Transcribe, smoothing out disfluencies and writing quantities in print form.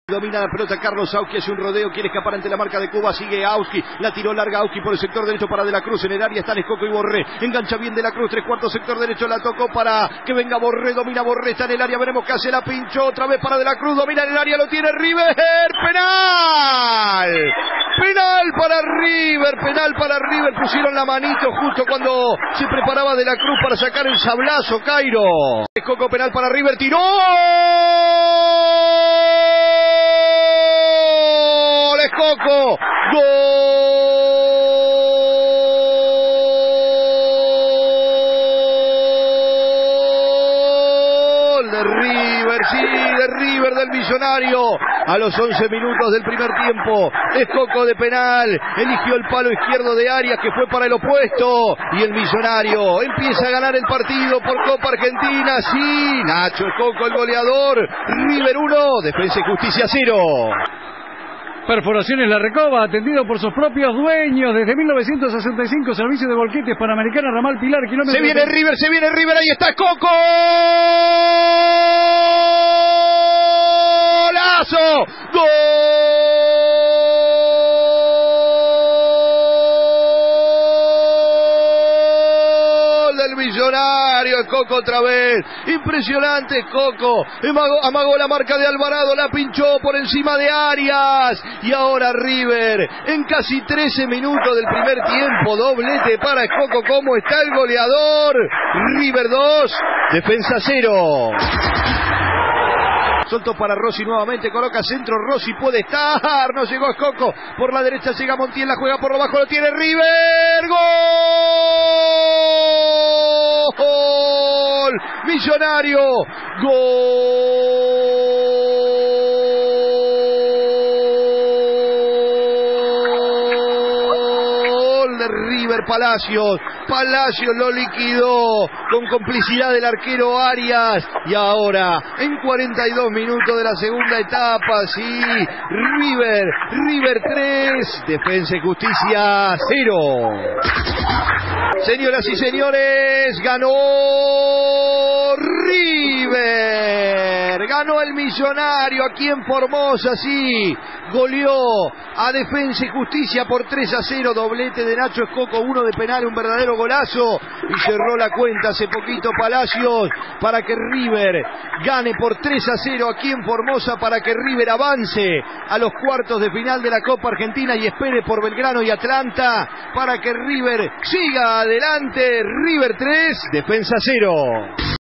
Domina la pelota Carlos Auski, hace un rodeo, quiere escapar ante la marca de Cuba, sigue Auski, la tiró larga Auski por el sector derecho para De la Cruz, en el área están Escoco y Borré, engancha bien De la Cruz, 3/4 sector derecho, la tocó para que venga Borré, domina Borré, está en el área, veremos qué hace, la pinchó otra vez para De la Cruz, domina en el área, lo tiene River, penal, penal para River, pusieron la manito justo cuando se preparaba De la Cruz para sacar el sablazo, Cairo, Escoco, penal para River, tiró, Escoco, gol de River, sí, de River, del Millonario, a los 11 minutos del primer tiempo, Escoco de penal, eligió el palo izquierdo de Arias que fue para el opuesto, y el Millonario empieza a ganar el partido por Copa Argentina, sí, Nacho Escoco el goleador, River 1, Defensa y Justicia 0. Perforaciones La Recoba, atendido por sus propios dueños desde 1965, servicio de volquetes Panamericana, Ramal Pilar, kilómetro... Se viene River, ahí está Coco. ¡Golazo! ¡Gol del Millonario! Coco otra vez, impresionante Coco, amagó la marca de Alvarado, la pinchó por encima de Arias, y ahora River, en casi 13 minutos del primer tiempo, doblete para Coco, ¿cómo está el goleador? River 2, Defensa 0. Soltó para Rossi nuevamente, coloca centro, Rossi puede estar, no llegó Escoco, por la derecha llega Montiel, la juega por lo bajo, lo tiene River, ¡gol! Millonario, gol de River. Palacios lo liquidó con complicidad del arquero Arias, y ahora en 42 minutos de la segunda etapa, sí, River 3, Defensa y Justicia 0. Señoras y señores, ganó River, ganó el Millonario aquí en Formosa, sí, goleó a Defensa y Justicia por 3-0, doblete de Nacho Escoco, uno de penal, un verdadero golazo, y cerró la cuenta hace poquito Palacios para que River gane por 3-0 aquí en Formosa, para que River avance a los cuartos de final de la Copa Argentina y espere por Belgrano y Atlanta, para que River siga adelante. River 3, Defensa 0.